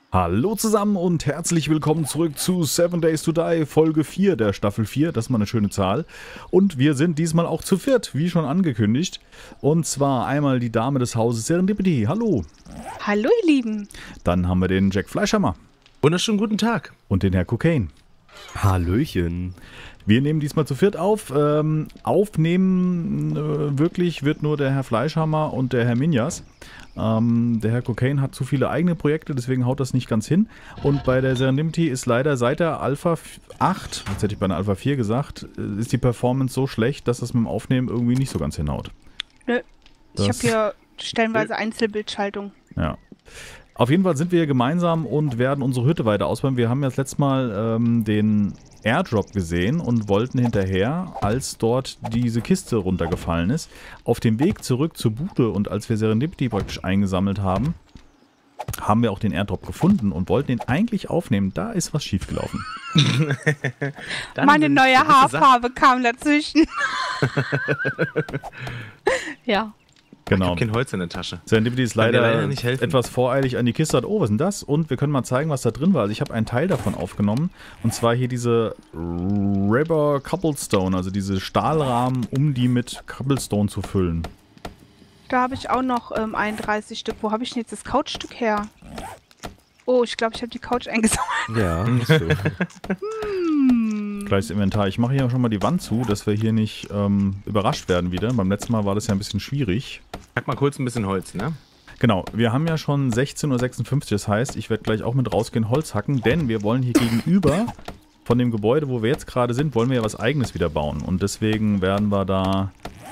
Hallo zusammen und herzlich willkommen zurück zu 7 Days to Die, Folge 4 der Staffel 4. Das ist mal eine schöne Zahl. Und wir sind diesmal auch zu viert, wie schon angekündigt. Und zwar einmal die Dame des Hauses Serendipity. Hallo. Hallo ihr Lieben. Dann haben wir den Jack Fleischhammer. Wunderschönen guten Tag. Und den Herr Cocaine. Hallöchen. Wir nehmen diesmal zu viert auf. Aufnehmen wirklich wird nur der Herr Fleischhammer und der Herr Minjas. Der Herr Cocaine hat zu viele eigene Projekte, deswegen haut das nicht ganz hin. Und bei der Serendipity ist leider seit der Alpha 8, jetzt hätte ich bei einer Alpha 4 gesagt, ist die Performance so schlecht, dass das mit dem Aufnehmen irgendwie nicht so ganz hinhaut. Nö. Ich habe hier stellenweise Einzelbildschaltung. Ja. Auf jeden Fall sind wir hier gemeinsam und werden unsere Hütte weiter ausbauen. Wir haben ja das letzte Mal den Airdrop gesehen und wollten hinterher, als dort diese Kiste runtergefallen ist, auf dem Weg zurück zur Bude und als wir Serendipity praktisch eingesammelt haben, haben wir auch den Airdrop gefunden und wollten ihn eigentlich aufnehmen. Da ist was schiefgelaufen. Meine neue Haarfarbe kam dazwischen. Ja. Genau. Ich habe kein Holz in der Tasche. Serendipity ist Kann dir leider leider nicht helfen. etwas voreilig an die Kiste. Was ist denn das? Und wir können mal zeigen, was da drin war. Also ich habe einen Teil davon aufgenommen. Und zwar hier diese Rubber Cobblestone, also diese Stahlrahmen, um die mit Cobblestone zu füllen. Da habe ich auch noch 31 Stück. Wo habe ich denn jetzt das Couchstück her? Oh, ich glaube, ich habe die Couch eingesammelt. Ja, so. Gleiches Inventar. Ich mache hier schon mal die Wand zu, dass wir hier nicht überrascht werden wieder. Beim letzten Mal war das ja ein bisschen schwierig. Pack mal kurz ein bisschen Holz, ne? Genau, wir haben ja schon 16:56 Uhr, das heißt, ich werde gleich auch mit rausgehen, Holz hacken, denn wir wollen hier gegenüber von dem Gebäude, wo wir jetzt gerade sind, wollen wir ja was Eigenes wieder bauen. Und deswegen werden wir da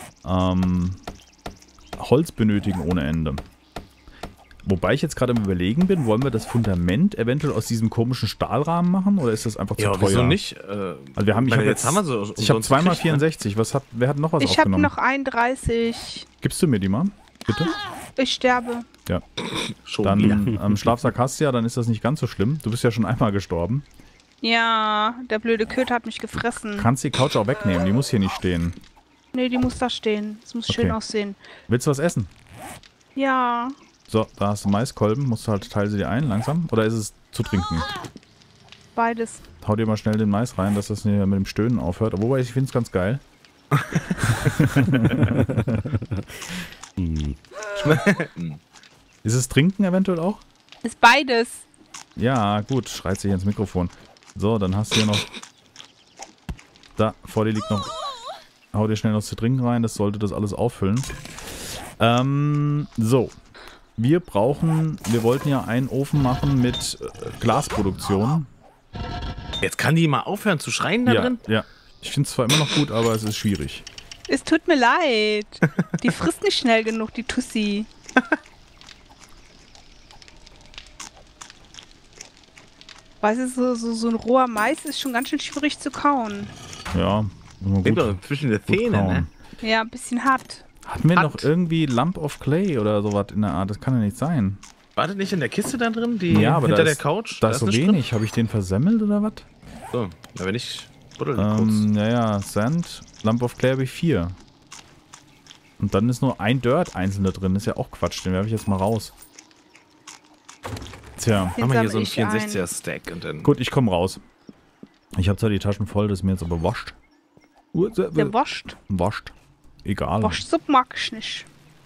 Holz benötigen ohne Ende. Wobei ich jetzt gerade im Überlegen bin, wollen wir das Fundament eventuell aus diesem komischen Stahlrahmen machen oder ist das einfach zu teuer? Ja, wieso nicht? Also ich habe ich hab 2 mal 64. Wer hat noch was Ich habe aufgenommen? noch 31. Gibst du mir die mal? Bitte? Ich sterbe. Ja. Schon wieder. Dann Schlafsack hast du ja, dann ist das nicht ganz so schlimm. Du bist ja schon einmal gestorben. Ja, der blöde Köter hat mich gefressen. Kannst die Couch auch wegnehmen, die muss hier nicht stehen. Nee, die muss da stehen. Es muss schön aussehen. Willst du was essen? Ja. So, da hast du Maiskolben, musst du halt, teile sie dir ein, langsam. Oder ist es zu trinken? Beides. Hau dir mal schnell den Mais rein, dass das nicht mit dem Stöhnen aufhört. Wobei, ich finde es ganz geil. Ist es Trinken eventuell auch? Ist beides. Ja, gut, schreit sich ins Mikrofon. So, dann hast du hier noch... Da, vor dir liegt noch... Hau dir schnell noch zu trinken rein, das sollte das alles auffüllen. So. Wir wollten ja einen Ofen machen mit Glasproduktion. Jetzt kann die mal aufhören zu schreien da drin? Ja. Ich finde es zwar immer noch gut, aber es ist schwierig. Es tut mir leid. Die frisst nicht schnell genug, die Tussi. Weißt du, so ein roher Mais ist schon ganz schön schwierig zu kauen. Ja, immer gut. Zwischen der Gut Zähne, kauen. ne? Ja, ein bisschen hart. Hatten wir noch irgendwie Lump of Clay oder sowas in der Art? Das kann ja nicht sein. Wartet nicht in der Kiste da drin, die Ja, aber hinter da der ist, Couch? da ist so nicht wenig. Habe ich den versemmelt oder was? drin? So, na, wenn ich buddel kurz. Ja, Sand. Lump of Clay habe ich 4. Und dann ist nur ein Dirt einzelne drin. Das ist ja auch Quatsch. Den werfe ich jetzt mal raus. Tja. Machen wir hier so einen sammle ich 64er-Stack und dann... Gut, ich komme raus. Ich habe zwar die Taschen voll, das ist mir jetzt aber wascht. Der wascht. Wascht. Egal. Waschsuppe mag ich nicht.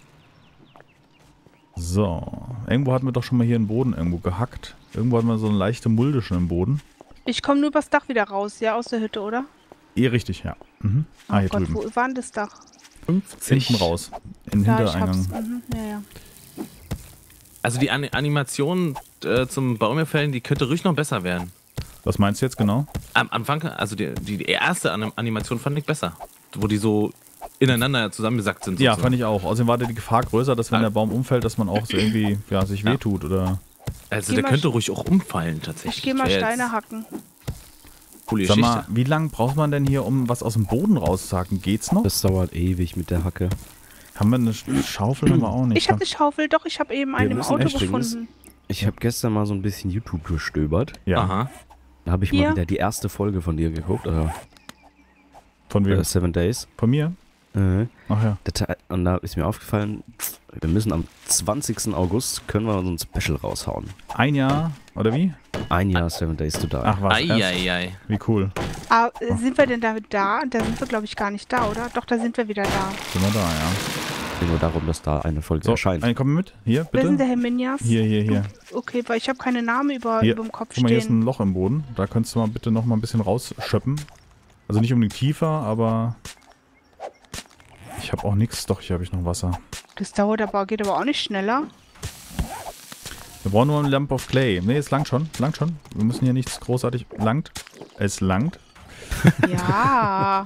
So. Irgendwo hatten wir doch schon mal hier einen Boden irgendwo gehackt. Irgendwo hatten wir so eine leichte Mulde schon im Boden. Ich komme nur übers Dach wieder raus, ja, aus der Hütte, oder? Richtig, ja. Mhm. Oh Hier Gott, drüben. wo war denn das Dach? 50. Hinten raus. In den Ja, ich Hintereingang. hab's. Ja. Also die Animation zum Baumärfällen, die könnte ruhig noch besser werden. Was meinst du jetzt genau? Am Anfang, also die erste Animation fand ich besser. Wo die so ineinander zusammengesackt sind. Ja, sozusagen. fand ich auch. Außerdem war die Gefahr größer, dass wenn der Baum umfällt, dass man auch so irgendwie sich wehtut oder... Also Geh der mal könnte ruhig auch umfallen tatsächlich. Ich gehe mal Wär jetzt Steine hacken. Coole Sag mal, Geschichte. wie lange braucht man denn hier, um was aus dem Boden rauszuhacken? Geht's noch? Das dauert ewig mit der Hacke. Haben wir eine Schaufel? Haben wir auch nicht. Ich habe eine Schaufel, doch, ich habe eben eine im müssen Auto echt gefunden. Ich habe gestern mal so ein bisschen YouTube gestöbert. Ja, Aha. Da habe ich Hier? mal wieder die erste Folge von dir geguckt, oder von wem? 7 Days. Von mir? Ach ja. Und da ist mir aufgefallen, Wir müssen am 20. August können wir so ein Special raushauen. Ein Jahr, oder wie? Ein Jahr 7 Days to Die. Ach was, erst? Eieiei. Wie cool. Ah, sind wir denn damit da? Da sind wir, glaube ich, gar nicht da, oder? Doch, da sind wir wieder da. Sind wir da, ja. Es geht nur darum, dass da eine Folge So, erscheint. komm mit. Hier, Wer ist denn bitte. der Herr Minjas? Hier. Okay, weil ich habe keine Namen über Hier. dem Kopf Guck mal, hier ist stehen. ein Loch im Boden. Da könntest du mal bitte noch mal ein bisschen rausschöppen. Also nicht unbedingt tiefer, aber... Ich habe auch nichts. Doch, hier habe ich noch Wasser. Das dauert aber, geht aber auch nicht schneller. Wir brauchen nur eine Lamp of Clay. Ne, es langt schon. Langt schon. Wir müssen hier nichts großartig... Langt. Es langt. Ja.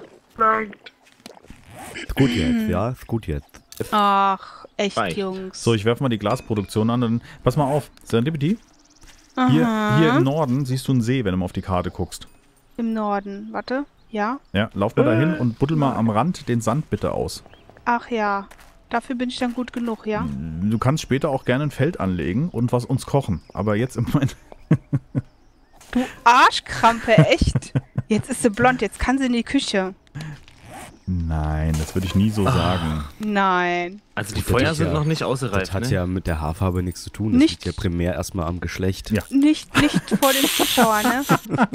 Ist gut jetzt, ja? Ist gut jetzt. Ach, echt, Reicht. Jungs. So, ich werfe mal die Glasproduktion an. Dann, pass mal auf. Serendipity. Hier im Norden siehst du einen See, wenn du mal auf die Karte guckst. Im Norden. Warte. Ja. Ja, lauf mal dahin und buddel mal am Rand den Sand bitte aus. Ach ja. Dafür bin ich dann gut genug, ja? Du kannst später auch gerne ein Feld anlegen und was uns kochen. Aber jetzt im Moment... Du Arschkrampe, echt? Jetzt ist sie blond, jetzt kann sie in die Küche. Nein, das würde ich nie so sagen. Nein. Also die Das Feuer ist sind ja- noch nicht Das ausgereift, hat ne? ja mit der Haarfarbe nichts zu tun. Das Nicht- liegt ja primär erstmal am Geschlecht. Ja. Nicht vor den Zuschauern, ne?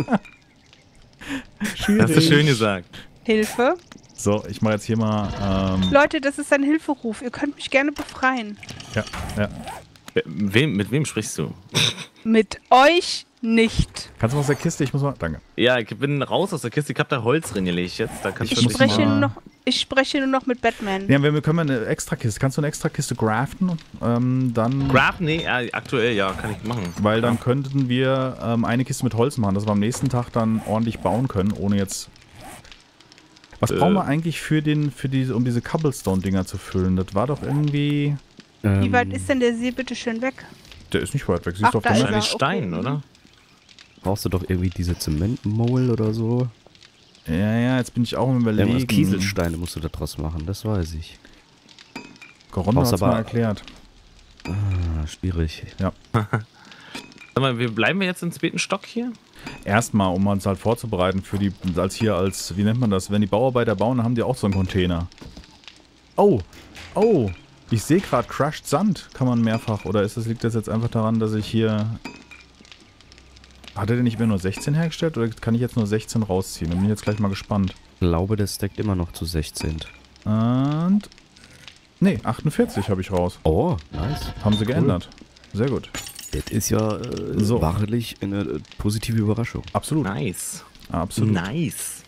Hast du schön gesagt. Hilfe. So, ich mache jetzt hier mal... Leute, das ist ein Hilferuf. Ihr könnt mich gerne befreien. ja. Mit wem sprichst du? Mit euch nicht. Kannst du was aus der Kiste? Ich muss mal... Danke. Ja, ich bin raus aus der Kiste. Ich hab da Holz drin gelegt jetzt. Da kannst Ich du muss dich mal- Ich spreche nur noch mit Batman. Ja, wir können eine extra Kiste. Kannst du eine extra Kiste craften? Dann... Grab? Nee, aktuell ja, kann ich machen. Weil dann könnten wir eine Kiste mit Holz machen, dass wir am nächsten Tag dann ordentlich bauen können, ohne jetzt... Was brauchen wir eigentlich um diese Cobblestone-Dinger zu füllen? Das war doch irgendwie... Wie weit ist denn der See bitte schön weg? Der ist nicht weit weg, siehst Ach, du auf da der ist Map. er. Wahrscheinlich Stein, okay. oder? Brauchst du doch irgendwie diese Zementmole oder so? Ja, jetzt bin ich auch im Irgendwas Überlegen. Kieselsteine musst du da draus machen, das weiß ich. Gorondo Brauchst hat's aber- mal erklärt. Ah, schwierig. Sag mal, bleiben wir jetzt im zweiten Stock hier? Erstmal, um uns halt vorzubereiten für die, wie nennt man das? Wenn die Bauarbeiter bauen, dann haben die auch so einen Container. Oh, ich sehe gerade Crushed Sand, kann man mehrfach. Oder liegt das jetzt einfach daran, dass ich hier... Hat er denn nicht mehr nur 16 hergestellt oder kann ich jetzt nur 16 rausziehen? Da bin ich jetzt gleich mal gespannt. Ich glaube, das stackt immer noch zu 16. Und... Nee, 48 habe ich raus. Oh, nice. Haben sie geändert. Sehr gut. Das ist ja So. wahrlich eine positive Überraschung. Absolut. Nice. Absolut. Nice.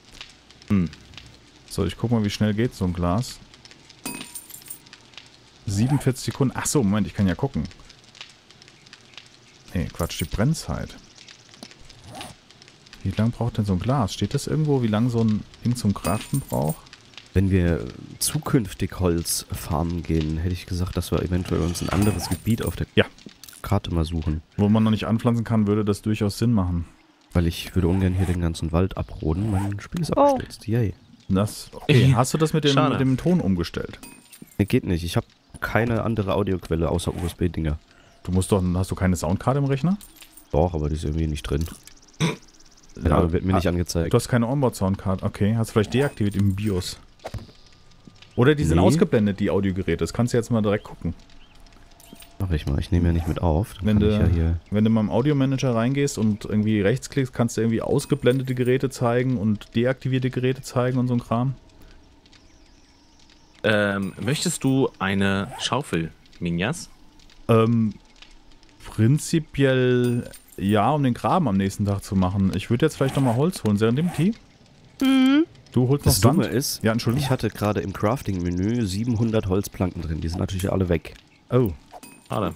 So, ich guck mal, wie schnell geht so ein Glas. 47 Sekunden. Ach so, Moment, ich kann ja gucken. Nee, Quatsch, die Brennzeit. Wie lange braucht denn so ein Glas? Steht das irgendwo, wie lange so ein Ding zum Craften braucht? Wenn wir zukünftig Holz farmen gehen, hätte ich gesagt, dass wir eventuell uns ein anderes Gebiet auf der Ja. Karte mal suchen. Wo man noch nicht anpflanzen kann, würde das durchaus Sinn machen. Weil ich würde ungern hier den ganzen Wald abroden. Mein Spiel ist Oh. abgestürzt. Yay. Okay, hast du das mit Schade. dem Ton umgestellt? Nee, geht nicht. Ich habe keine andere Audioquelle außer USB-Dinger. Hast du keine Soundkarte im Rechner? Doch, aber die ist irgendwie nicht drin. Der Name wird mir nicht angezeigt. Du hast keine Onboard-Soundkarte. Okay, hast du vielleicht deaktiviert im BIOS. Oder die sind Nee. ausgeblendet, die Audiogeräte. Das kannst du jetzt mal direkt gucken. Mach ich mal. Ich nehme ja nicht mit auf. Dann Wenn kann ich ja du, hier. wenn du mal im Audio-Manager reingehst und irgendwie rechtsklickst, kannst du irgendwie ausgeblendete Geräte zeigen und deaktivierte Geräte zeigen und so ein Kram. Möchtest du eine Schaufel, Minjas? Prinzipiell ja, um den Graben am nächsten Tag zu machen. Ich würde jetzt vielleicht nochmal Holz holen. Serendipity? Du holst noch Das Dumme Sand? ist, Ja, Entschuldigung. ich hatte gerade im Crafting-Menü 700 Holzplanken drin. Die sind natürlich alle weg. Oh. Schade.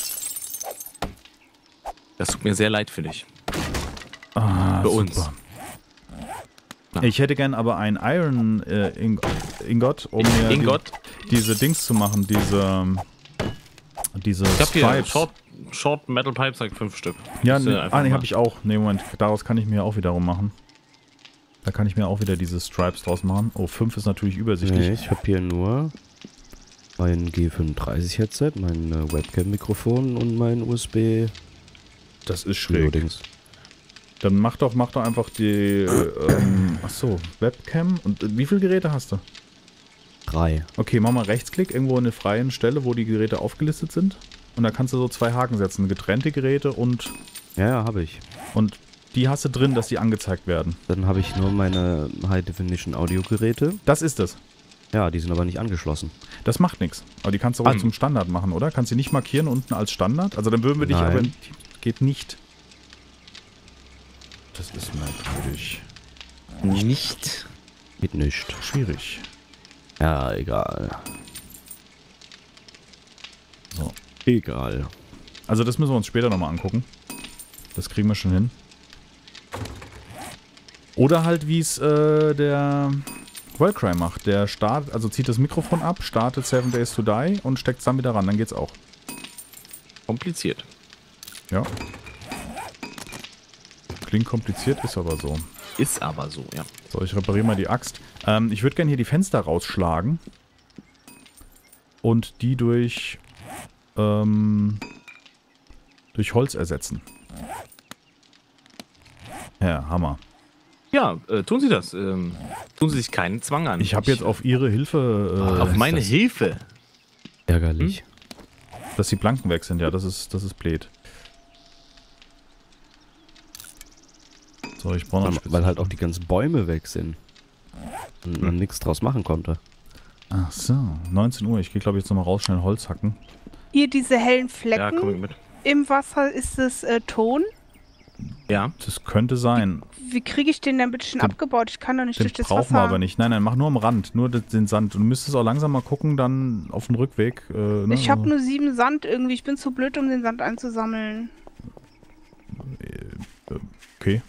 Das tut mir sehr leid für dich. Ah, Für uns. super. Na. Ich hätte gern aber ein Iron Ingot, um mir Ingot? diese Dings zu machen, diese Ich hab hier Stripes. Short Metal Pipes, like 5 Stück. Ja, Musst du nee, einfach nee, mal- hab ich auch. Nee, Moment, daraus kann ich mir auch wiederum machen. Da kann ich mir auch wieder diese Stripes draus machen. Oh, 5 ist natürlich übersichtlich. Nee, ich habe hier nur mein G35-Headset, mein Webcam-Mikrofon und mein USB. Das ist schräg. Dings. Dann mach doch achso, Webcam. Und wie viele Geräte hast du? 3. Okay, mach mal Rechtsklick irgendwo in der freien Stelle, wo die Geräte aufgelistet sind. Und da kannst du so 2 Haken setzen. Getrennte Geräte und Ja, habe ich. die hast du drin, dass die angezeigt werden. Dann habe ich nur meine High-Definition-Audiogeräte. Das ist es. Ja, die sind aber nicht angeschlossen. Das macht nichts. Aber die kannst du auch zum Standard machen, oder? Kannst du nicht markieren unten als Standard? Also dann würden wir dich Nein. aber... Geht nicht. Das ist merkwürdig. Nicht. Geht nicht. Schwierig. Ja, egal. So. Egal. Also das müssen wir uns später nochmal angucken. Das kriegen wir schon hin. Oder halt, wie es der Wellcry macht. Der startet, also zieht das Mikrofon ab, startet 7 Days to Die und steckt es dann wieder ran. Dann geht's auch. Kompliziert. Ja. Klingt kompliziert, ist aber so. Ist aber so, ja. So, ich repariere mal die Axt. Ich würde gerne hier die Fenster rausschlagen. Und die durch Holz ersetzen. Ja, Hammer. Ja, tun Sie das. Tun Sie sich keinen Zwang an. Ich habe jetzt auf Ihre Hilfe... auf meine Hilfe. Ärgerlich. dass die Planken weg sind, ja, das ist blöd. So, ich brauche noch... Weil halt auch die ganzen Bäume weg sind. Und man nichts draus machen konnte. Ach so, 19 Uhr. Ich gehe, glaube ich, jetzt nochmal raus, schnell Holz hacken. Hier diese hellen Ja, komm Flecken ich mit. im Wasser, ist es Ton? Ja. Das könnte sein. Wie kriege ich den denn bitte schon abgebaut? Ich kann doch nicht Den durch das brauchen Wasser. wir aber nicht. Nein, nein, mach nur am Rand. Nur den Sand. Du müsstest auch langsam mal gucken, dann auf den Rückweg. Ne? Ich habe nur 7 Sand irgendwie. Ich bin zu blöd, um den Sand einzusammeln. Okay.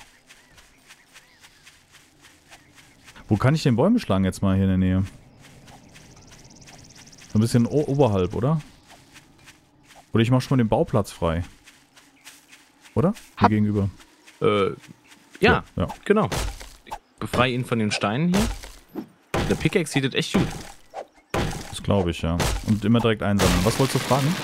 Wo kann ich den Bäume schlagen jetzt mal hier in der Nähe? So ein bisschen oberhalb, oder? Oder ich mach schon mal den Bauplatz frei. Oder? Hier gegenüber. Ja, Ja. genau. Ich befreie ihn von den Steinen hier. Der Pickaxe sieht das echt gut. Das glaube ich, ja. Und immer direkt einsammeln. Was wolltest du fragen?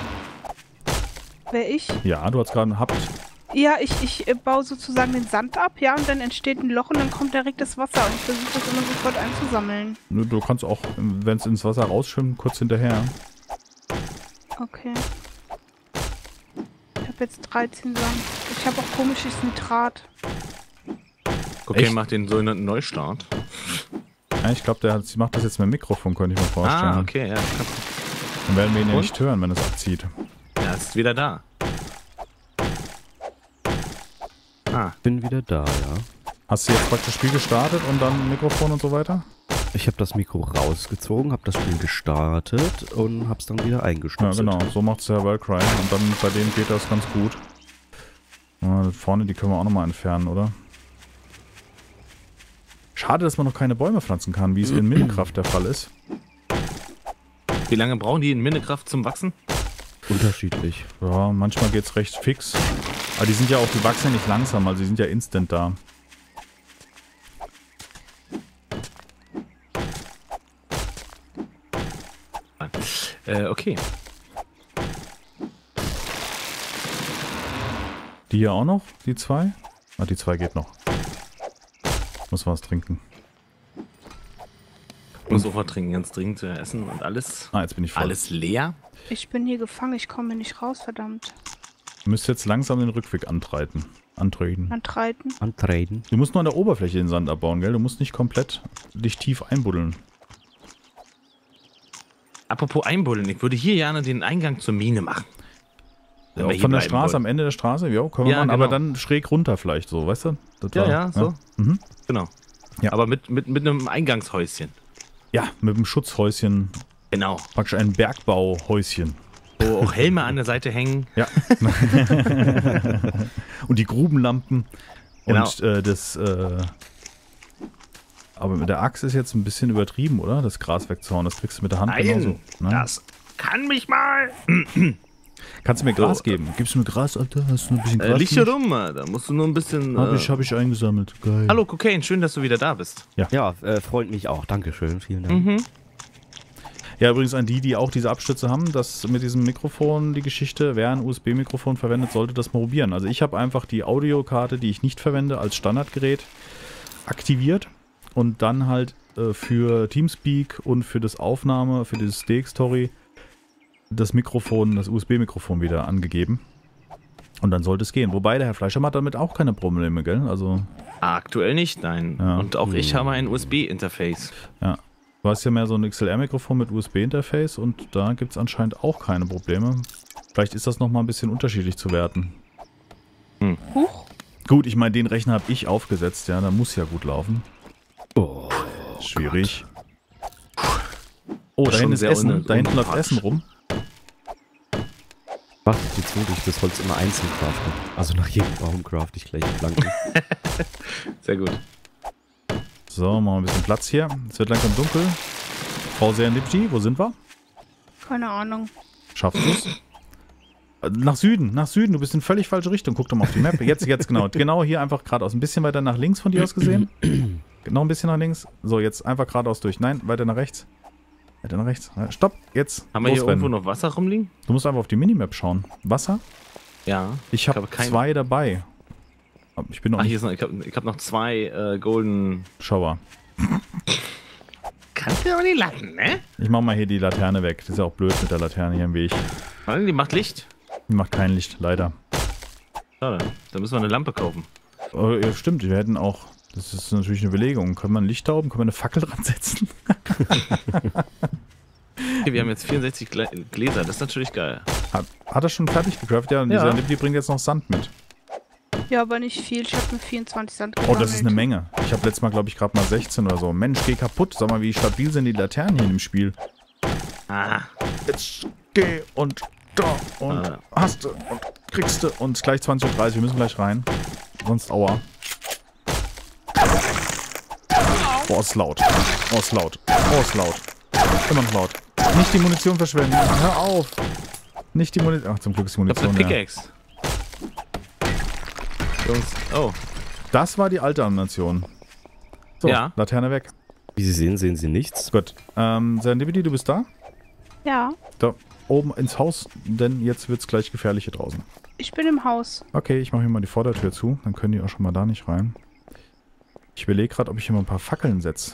Wer ich? Ja, du hast gerade einen Habt. Ja, ich baue sozusagen den Sand ab, ja, und dann entsteht ein Loch und dann kommt direkt das Wasser und ich versuche das immer sofort einzusammeln. Du kannst auch, wenn es ins Wasser rausschwimmt, kurz hinterher. Okay. Ich habe jetzt 13 Sand. Ich habe auch komisches Nitrat. Okay, Echt? macht den sogenannten Neustart. Ja, ich glaube, sie macht das jetzt mit dem Mikrofon, könnte ich mir vorstellen. Ah, okay, ja. Dann werden wir ihn ja Und? nicht hören, wenn es abzieht. Er ist wieder da. Ah, Bin wieder da, ja. Hast du jetzt praktisch das Spiel gestartet und dann Mikrofon und so weiter? Ich habe das Mikro rausgezogen, habe das Spiel gestartet und habe es dann wieder Ja, eingeschlossen. genau. So macht es der Wellcry. Und dann bei dem geht das ganz gut. Ja, vorne, die können wir auch nochmal entfernen, oder? Schade, dass man noch keine Bäume pflanzen kann, wie es in Minecraft der Fall ist. wie lange brauchen die in Minecraft zum Wachsen? Unterschiedlich. Ja, manchmal geht's recht fix. Aber die sind ja auch, die wachsen ja nicht langsam, also die sind ja instant da. Okay. Die hier auch noch? Die 2? Ah, die 2 geht noch. Muss was trinken. Muss sofort trinken, ganz dringend essen und alles. Ah, jetzt bin ich voll. Alles leer. Ich bin hier gefangen, ich komme nicht raus, verdammt. Du müsst jetzt langsam den Rückweg antreten. Antreten. Antreten. Du musst nur an der Oberfläche den Sand abbauen, gell? Du musst nicht komplett dich tief einbuddeln. Apropos einbuddeln, ich würde hier gerne den Eingang zur Mine machen. Wenn wir hier Von der bleiben Straße, wollen. am Ende der Straße? Ja, können wir Ja, machen, genau. aber dann schräg runter vielleicht so, weißt du? Das Ja, war- ja, so. Mhm. Genau. Ja. Aber mit einem Eingangshäuschen. Ja, mit dem Schutzhäuschen, Genau. praktisch ein Bergbauhäuschen. Wo auch Helme an der Seite hängen. Ja. Und die Grubenlampen. Genau. Und aber mit der Axt ist jetzt ein bisschen übertrieben, oder? Das Gras wegzuhauen. Das kriegst du mit der Hand genauso. Ne? Das kann mich mal. Kannst du mir Gras So, geben? Gibst du mir Gras, Alter? Hast du ein bisschen Gras? Licht hier rum, da musst du nur ein bisschen. Hab ich eingesammelt. Geil. Hallo Cocaine, schön, dass du wieder da bist. Ja, freut mich auch. Dankeschön. Vielen Dank. Mhm. Ja, übrigens an die auch diese Abstütze haben, dass mit diesem Mikrofon die Geschichte, wer ein USB-Mikrofon verwendet, sollte das mal probieren. Also ich habe einfach die Audiokarte, die ich nicht verwende, als Standardgerät aktiviert und dann halt für Teamspeak und für das Aufnahme, für dieses DX-Story das Mikrofon, das USB-Mikrofon wieder angegeben. Und dann sollte es gehen. Wobei der Herr Fleischer hat damit auch keine Probleme, gell? Also Aktuell nicht, nein. Ja. Und auch ich habe ein USB-Interface. ja. Du hast ja mehr so ein XLR-Mikrofon mit USB-Interface und da gibt es anscheinend auch keine Probleme. Vielleicht ist das nochmal ein bisschen unterschiedlich zu werten. Huch. Gut, ich meine, den Rechner habe ich aufgesetzt, ja, da muss ja gut laufen. Oh, Schwierig. Oh, da Schon hinten ist sehr Essen. Da hinten läuft unpraktisch. Essen rum. macht die zu, dass ich das Holz immer einzeln crafte. Also nach jedem Baum craft ich gleich Planken. Sehr gut. So, machen wir ein bisschen Platz hier. Es wird langsam dunkel. Frau Serendipity, wo sind wir? Keine Ahnung. Schaffst du es? Nach Süden, du bist in völlig falsche Richtung. Guck doch mal auf die Map. Jetzt genau. Genau hier einfach geradeaus. Ein bisschen weiter nach links von dir aus gesehen. Genau ein bisschen nach links. So, jetzt einfach geradeaus durch. Nein, weiter nach rechts. Weiter nach rechts. Stopp, jetzt. Haben wir hier losrennen. irgendwo noch Wasser rumliegen? Du musst einfach auf die Minimap schauen. Wasser? Ja. Ich habe kein- 2 dabei. Aber ich bin noch Ach, nicht hier ist noch, ich hab noch 2 Golden. Schauer. Kannst du aber die Latten, ne? Ich mach mal hier die Laterne weg. Das ist ja auch blöd mit der Laterne hier im Weg. Weil die macht Licht. Die macht kein Licht, leider. Schade. Da müssen wir eine Lampe kaufen. Oh, ja, stimmt, wir hätten auch... Das ist natürlich eine Überlegung. Können wir ein Licht da oben? Können wir eine Fackel dran setzen? Okay, wir haben jetzt 64 Gläser. Das ist natürlich geil. Hat er schon fertig gecraftet? Ja, und Ja. die bringt jetzt noch Sand mit. Ja, aber nicht viel. Ich habe nur 24 Sand Oh, gesammelt. das ist eine Menge. Ich habe letztes Mal, glaube ich, gerade mal 16 oder so. Mensch, geh kaputt. Sag mal, wie stabil sind die Laternen hier in dem Spiel? Ah. Jetzt geh und da und Ah. hast du und kriegst du. Und gleich 20:30 Uhr. Wir müssen gleich rein. Sonst aua. Oh, ist laut. Oh, ist laut. Oh, ist laut. Immer noch laut. Nicht die Munition verschwenden. Hör auf. Nicht die Munition. Ach, zum Glück ist die Ich hab eine Munition, ja. Pickaxe. Jungs. Oh. Das war die alte Animation. So, Ja. Laterne weg. Wie Sie sehen, sehen Sie nichts. Gut. Serendipity, du bist da? Ja, Da oben ins Haus, denn jetzt wird's gleich gefährlich hier draußen. ich bin im Haus. Okay, ich mache hier mal die Vordertür zu, dann können die auch schon mal da nicht rein. Ich überlege gerade, ob ich hier mal ein paar Fackeln setze.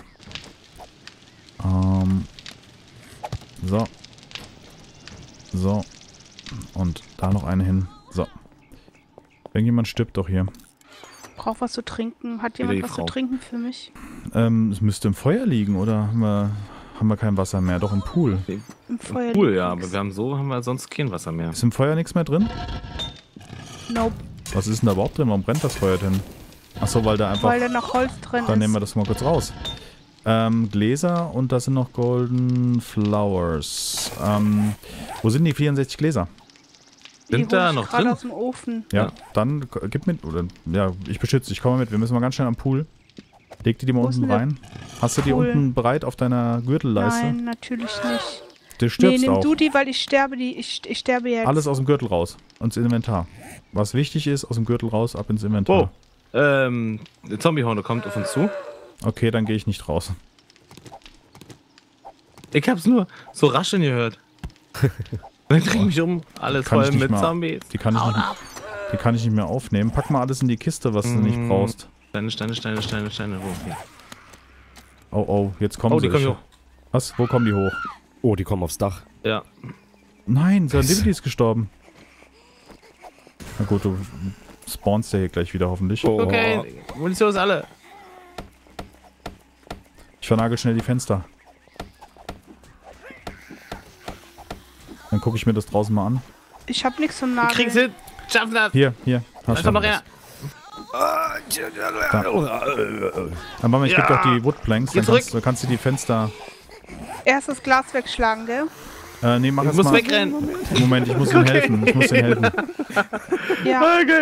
So. So. Und da noch eine hin. So. Irgendjemand stirbt doch hier. Braucht was zu trinken. Hat Wieder jemand die was Frau. zu trinken für mich? Es müsste im Feuer liegen, oder haben wir kein Wasser mehr? Doch im Pool. Im Feuer. Cool, liegt ja, aber nix. haben wir sonst kein Wasser mehr. Ist im Feuer nichts mehr drin? Nope, Was ist denn da überhaupt drin? Warum brennt das Feuer denn? Achso, weil da einfach... weil da noch Holz drin Dann ist. nehmen wir das mal kurz raus. Gläser und da sind noch Golden Flowers. Wo sind die 64 Gläser? Die Sind da hol ich noch gerade drin? aus dem Ofen. Ja, Ja. Dann gib mit. Oder, ja, ich beschütze dich. Komm mal mit. Wir müssen mal ganz schnell am Pool. Leg die mal Wo ist unten denn der rein. Hast du die Pool? unten bereit auf deiner Gürtelleiste? Nein, natürlich nicht. Du Nee, stirbst nimm auch. du die, weil ich sterbe ich sterbe jetzt. Alles aus dem Gürtel raus. Und ins Inventar. Was wichtig ist, aus dem Gürtel raus, ab ins Inventar. Oh. Der Zombie-Horne kommt auf uns zu. Okay, dann gehe ich nicht raus. Ich hab's nur so rascheln gehört. Dann krieg ich mich um. Alles Kann ich voll nicht mit mal- Zombies. Die kann ich nicht mehr aufnehmen. Pack mal alles in die Kiste, was du nicht brauchst. Steine. Oh, okay. Oh, oh, jetzt kommen Oh, sie. die kommen hoch. Was? Wo kommen die hoch? Oh, die kommen aufs Dach. Ja. Nein, Serendipity ist gestorben. Na gut, du spawnst ja hier gleich wieder hoffentlich. Oh. Okay, Munition ist alle. Ich vernagel schnell die Fenster. Dann gucke ich mir das draußen mal an. Ich hab nichts zum Wir Nageln. kriegen's hin. Schaffen das. Hier. Da kommt noch du her. Dann machen wir, ich Ja. gebe doch die Woodplanks. Geh Dann kannst du die Fenster... Erst das Glas wegschlagen, gell? Nee, mach Ich es muss mal. wegrennen. Moment, ich muss ihm helfen. Ich muss ihm helfen. Ja.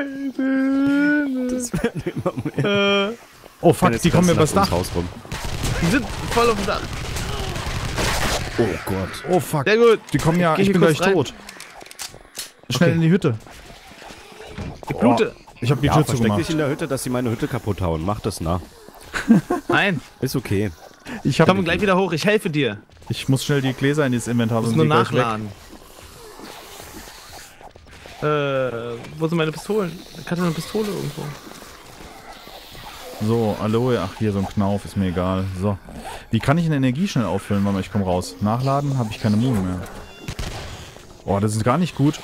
Das werden immer mehr. Oh fuck, die kommen mir übers Dach. Haus rum. Die sind voll auf dem Dach. Oh Gott. Oh fuck. Sehr gut. Die kommen ja, Geh ich hier bin kurz gleich rein. tot. Schnell Okay. in die Hütte. Ich blute. Ich habe die Ja, Tür versteck dich zugemacht. in der Hütte, dass sie meine Hütte kaputt hauen. Mach das nach. Nein. Ist okay. Komm gleich wieder hoch. Ich helfe dir. Ich muss schnell die Gläser in dieses Inventar, Ich muss sonst nur die gleich weg. nachladen. Wo sind meine Pistolen? Ich hatte eine Pistole irgendwo. So, Aloe. Ach, hier so ein Knauf, ist mir egal. So. Wie kann ich eine Energie schnell auffüllen? Warte mal, ich komme raus. Nachladen, habe ich keine Moon mehr. Oh, das ist gar nicht gut.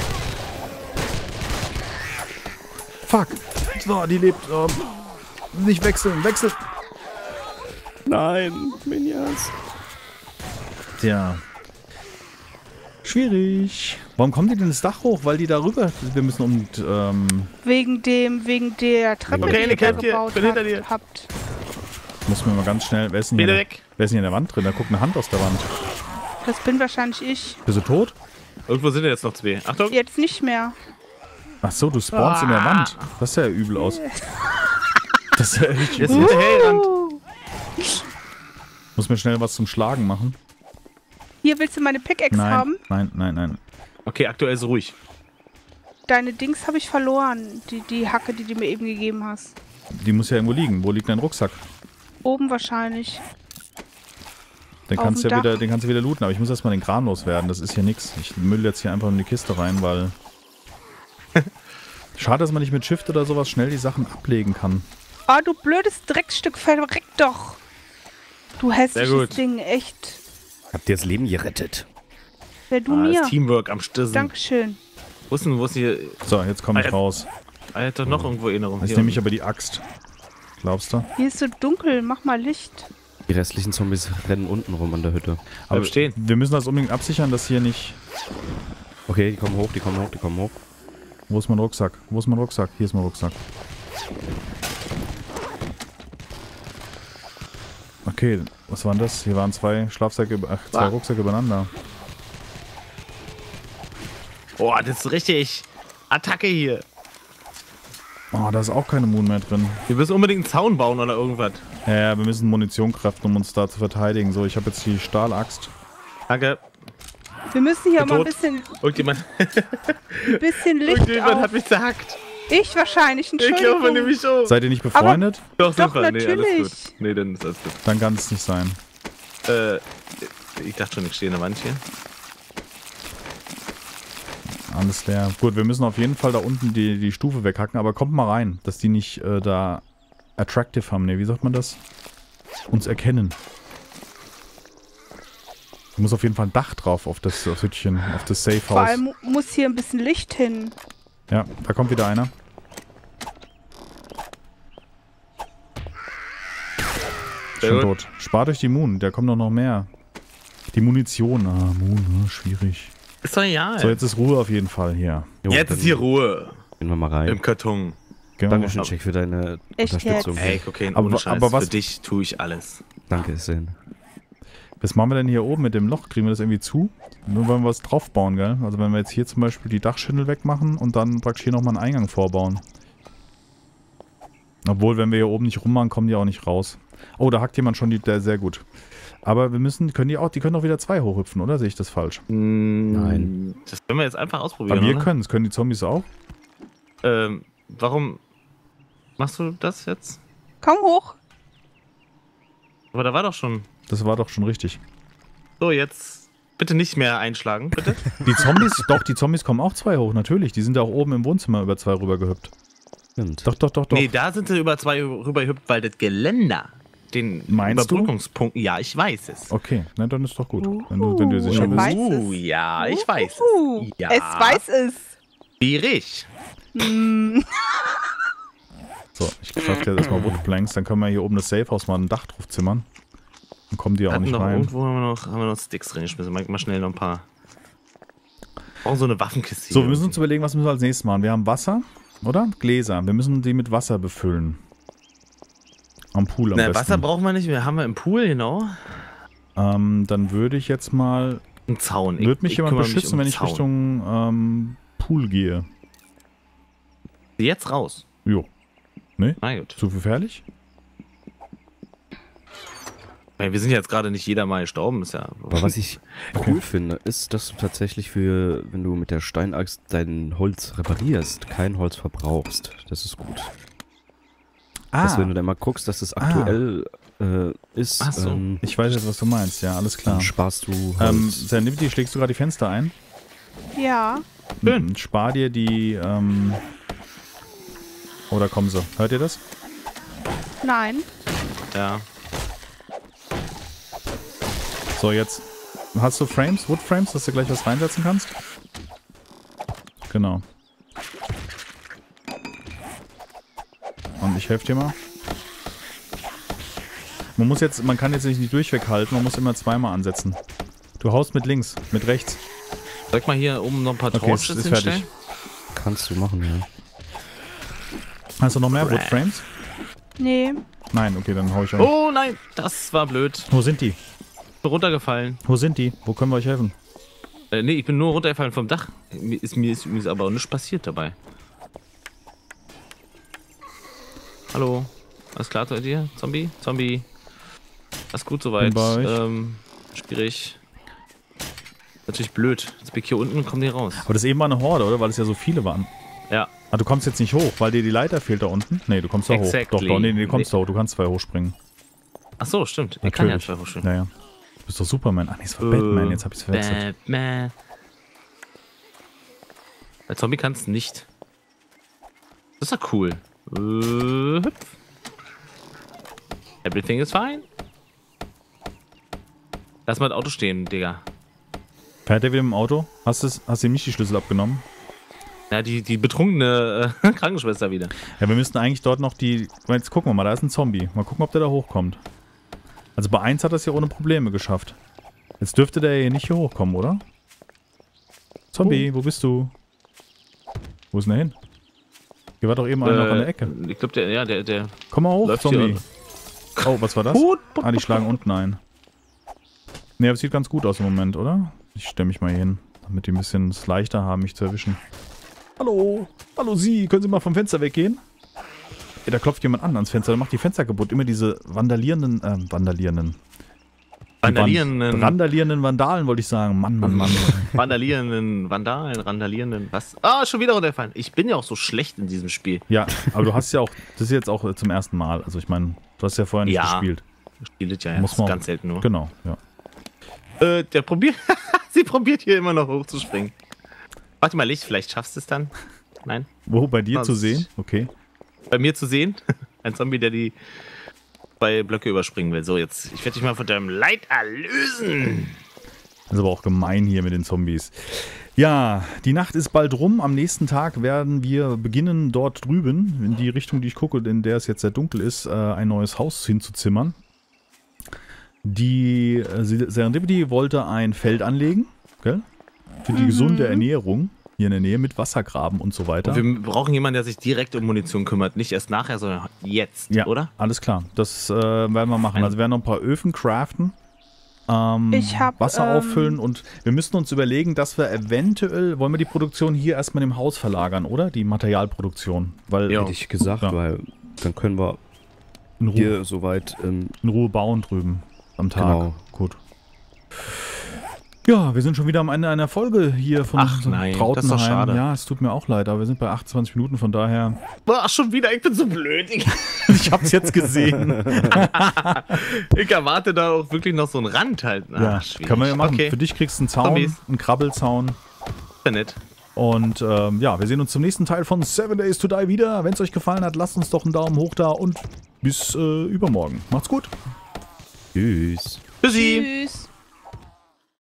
Fuck. So, die lebt. Nicht wechseln, wechseln. Nein, Minions. Tja. Schwierig. Warum kommen die denn das Dach hoch? Weil die da rüber... Wir müssen Wegen der Treppe, Okay, die eine ihr da Kämpfe, gebaut bin hinter dir. habt. Muss mir mal ganz schnell... Wer ist denn Wieder hier, weg. wer ist denn hier in der Wand drin? Da guckt eine Hand aus der Wand. Das bin wahrscheinlich ich. Bist du tot? Irgendwo sind ja jetzt noch 2. Achtung. Jetzt nicht mehr. Ach so, du spawnst in der Wand. Das sah ja übel aus. Das ist ja echt Jetzt übel. hinterhergerannt. Muss mir schnell was zum Schlagen machen. Hier, willst du meine Pickaxe haben? Nein. Okay, aktuell ist ruhig. Deine Dings habe ich verloren. Die Hacke, die du mir eben gegeben hast. Die muss ja irgendwo liegen. Wo liegt dein Rucksack? Oben wahrscheinlich. Den Auf kannst du dem ja Dach. wieder, den kannst du wieder looten, aber ich muss erstmal den Kran loswerden. Das ist hier nix. Ich müll jetzt hier einfach in die Kiste rein, weil... Schade, dass man nicht mit Shift oder sowas schnell die Sachen ablegen kann. Oh, du blödes Dreckstück, verreck doch. Du hässliches gut. Ding, echt. Habt ihr das Leben gerettet? Wer du mir. Das Teamwork am Stirn. Dankeschön. Wo ist hier? So, jetzt komme ich raus. Ah, er hat doch noch irgendwo Erinnerung. Jetzt nehme ich aber die Axt. Glaubst du? Hier ist so dunkel, mach mal Licht. Die restlichen Zombies rennen unten rum an der Hütte. Aber stehen. wir müssen das unbedingt absichern, dass hier nicht... Okay, die kommen hoch, die kommen hoch, die kommen hoch. Wo ist mein Rucksack? Wo ist mein Rucksack? Hier ist mein Rucksack. Okay, was waren das? Hier waren zwei Schlafsäcke, zwei Rucksäcke übereinander. Oh, das ist richtig. Attacke hier. Oh, da ist auch keine Moon mehr drin. Wir müssen unbedingt einen Zaun bauen oder irgendwas. Ja, wir müssen Munition craften, um uns da zu verteidigen. So, ich habe jetzt die Stahlaxt. Danke. Wir müssen hier Bin mal ein tot. bisschen Licht Irgendjemand auf. hat mich zerhackt. Ich wahrscheinlich, Ich glaube Entschuldigung. nämlich schon. Seid ihr nicht befreundet? Doch, Doch, sind wir. Nee, alles natürlich. gut. Nee, dann ist alles gut. Dann kann es nicht sein. Ich dachte schon, ich stehe in der Wand hier. Alles leer. Gut, wir müssen auf jeden Fall da unten die Stufe weghacken, aber kommt mal rein, dass die nicht da attractive haben. Ne, wie sagt man das? Uns erkennen. Da muss auf jeden Fall ein Dach drauf auf das Hütchen, auf das Safe Vor House. allem muss hier ein bisschen Licht hin. Ja, da kommt wieder einer. Sehr Schon gut. tot. Spart euch die Moon, da kommt doch noch mehr. Die Munition. Ah, Moon, schwierig. Ist doch ja. So, jetzt ist Ruhe auf jeden Fall hier. Jo, Jetzt dann ist hier Ruhe. Gehen wir mal rein. Im Karton. Genau. Dankeschön, Jack, für deine Echt Unterstützung. Ey, Cocaine, Aber- ohne Scheiß. aber was- Für dich tue ich alles. Danke, Sen. Was machen wir denn hier oben mit dem Loch? Kriegen wir das irgendwie zu? Nur wenn wir was draufbauen, gell? Also wenn wir jetzt hier zum Beispiel die Dachschindel wegmachen und dann praktisch hier nochmal einen Eingang vorbauen. Obwohl, wenn wir hier oben nicht rummachen, kommen die auch nicht raus. Oh, da hackt jemand schon der sehr gut. Aber wir müssen, die können auch wieder 2 hochhüpfen, oder? Sehe ich das falsch? Nein. Das können wir jetzt einfach ausprobieren, Aber wir oder? können es. Können die Zombies auch? Warum machst du das jetzt? Komm hoch. Aber da war doch schon... Das war doch schon richtig. So, jetzt bitte nicht mehr einschlagen, bitte. Die Zombies, doch, die Zombies kommen auch 2 hoch, natürlich. Die sind ja auch oben im Wohnzimmer über 2 rübergehüpft. Stimmt. Doch. Nee, da sind sie über 2 rübergehüpft, weil das Geländer den Meinst du? Überbrückungspunkt... Ja, ich weiß es. Okay, na dann ist doch gut. Wenn du dir sicher er bist. weiß es. Ja, ich weiß es. Ja, Es weiß es. schwierig. So, ich crafte jetzt erstmal Woodplanks, dann können wir hier oben das Safehouse mal ein Dach drauf zimmern. Dann kommen die auch Hatten nicht noch rein. irgendwo haben wir noch Sticks drin geschmissen. Mal schnell noch ein paar. Auch so eine Waffenkiste. So, hier. wir müssen uns überlegen, was müssen wir als nächstes machen. Wir haben Wasser, oder? Gläser. Wir müssen die mit Wasser befüllen. Am Pool am Na, besten. Wasser brauchen wir nicht mehr. Haben wir im Pool, genau. Dann würde ich jetzt mal... Ein Zaun. Würde mich jemand kümmere beschützen, um wenn ich Zaun. Richtung Pool gehe? Jetzt raus. Jo. Ne? Na gut. Zu gefährlich? Weil wir sind jetzt gerade nicht jeder mal gestorben. Ist ja. Aber was ich cool finde, ist, dass du tatsächlich wenn du mit der Steinaxt dein Holz reparierst, kein Holz verbrauchst. Das ist gut. Dass wenn du dann mal guckst, dass es aktuell ist, Ach so. Ich weiß jetzt, was du meinst. Ja, alles klar. dann sparst du Holz. Sanity, schlägst du gerade die Fenster ein? Ja. Spar dir die, oder kommen sie. Hört ihr das? Nein. Ja. So, jetzt hast du Frames, Wood Frames, dass du gleich was reinsetzen kannst? Genau. Und ich helfe dir mal. Man kann jetzt nicht durchweg halten, man muss immer zweimal ansetzen. Du haust mit links, mit rechts. Soll ich mal hier oben noch ein paar Okay, Torches ist hinstellen? fertig. Kannst du machen, ja. Hast du noch mehr Wood Frames? Nee. Nein, okay, dann hau ich euch. Oh nein, das war blöd. Wo sind die? Ich bin runtergefallen. Wo sind die? Wo können wir euch helfen? Nee, ich bin nur runtergefallen vom Dach. Mir ist aber auch nichts passiert dabei. Hallo? Alles klar bei dir? Zombie? Zombie? Alles gut soweit. Bin bei euch. Schwierig. Natürlich blöd. Jetzt bin ich hier unten, kommen die raus. Aber das eben war eine Horde, oder? Weil es ja so viele waren. Ja. Ah, du kommst jetzt nicht hoch, weil dir die Leiter fehlt da unten? Nee, du kommst da hoch. Exactly. Doch, nee, du kommst da hoch. Du kannst 2 hochspringen. Ach so, stimmt. Ich Natürlich. kann ja 2 hochspringen. Naja. Du bist doch Superman. Ach nee, es war Batman. Jetzt hab ich's verwechselt. Batman. Bei Zombie kannst du nicht. Das ist doch cool. Hüpf. Everything is fine. Lass mal das Auto stehen, Digga. Fährt der wieder im Auto? Hast du ihm nicht die Schlüssel abgenommen? Ja, die betrunkene Krankenschwester wieder. Ja, wir müssten eigentlich dort noch die... Jetzt gucken wir mal, da ist ein Zombie. Mal gucken, ob der da hochkommt. Also bei 1 hat er es ja ohne Probleme geschafft. Jetzt dürfte der hier nicht hier hochkommen, oder? Zombie, wo bist du? Wo ist denn der hin? Hier war doch eben einer noch an der Ecke. Ich glaube, der Komm mal hoch, läuft Zombie. hier. Oh, was war das? Ah, die schlagen unten ein. Ne, aber es sieht ganz gut aus im Moment, oder? Ich stelle mich mal hier hin, damit die ein bisschen es leichter haben, mich zu erwischen. Hallo? Hallo Sie, können Sie mal vom Fenster weggehen? Ey, da klopft jemand an ans Fenster, der macht die Fenster kaputt. Immer diese randalierenden Vandalen, wollte ich sagen. Mann. Randalierenden, was? Ah, schon wieder runtergefallen. Ich bin ja auch so schlecht in diesem Spiel. Ja, aber du hast ja auch, das ist jetzt auch zum ersten Mal. Also ich meine, du hast ja vorher nicht gespielt. Ich spiele das ja Muss man ganz selten nur. Genau, ja. Sie probiert hier immer noch hochzuspringen. Warte mal, Licht, vielleicht schaffst du es dann. Nein? Wo, bei dir Was? zu sehen? Okay. Bei mir zu sehen? Ein Zombie, der die 2 Blöcke überspringen will. So, jetzt, ich werde dich mal von deinem Leid erlösen. Das ist aber auch gemein hier mit den Zombies. Ja, die Nacht ist bald rum. Am nächsten Tag werden wir beginnen, dort drüben, in die Richtung, die ich gucke, in der es jetzt sehr dunkel ist, ein neues Haus hinzuzimmern. Die Serendipity wollte ein Feld anlegen, gell? Für die gesunde Ernährung hier in der Nähe mit Wassergraben und so weiter. Und wir brauchen jemanden, der sich direkt um Munition kümmert. Nicht erst nachher, sondern jetzt, Ja, oder? alles klar. Das werden wir machen. Also wir werden noch ein paar Öfen craften. Ich hab, Wasser auffüllen und wir müssen uns überlegen, dass wir eventuell, wollen wir die Produktion hier erstmal im Haus verlagern, oder? Die Materialproduktion. Weil Ja. Hätte ich gesagt, Ja. weil dann können wir in Ruhe, hier soweit in Ruhe bauen drüben am Tag. Genau. Gut. Ja, wir sind schon wieder am Ende einer Folge hier von Ach nein, das ist doch schade. Ja, es tut mir auch leid, aber wir sind bei 28 Minuten, von daher... Ach, schon wieder, ich bin so blöd. Ich hab's jetzt gesehen. Ich erwarte da auch wirklich noch so einen Rand halt. Ach, Ja, schwierig. kann man ja machen. Okay, Für dich kriegst du einen Zaun, Zombies. einen Krabbelzaun. sehr nett. Und ja, wir sehen uns zum nächsten Teil von 7 Days to Die wieder. Wenn es euch gefallen hat, lasst uns doch einen Daumen hoch da und bis übermorgen. Macht's gut. Tschüss. Tschüssi. Tschüss.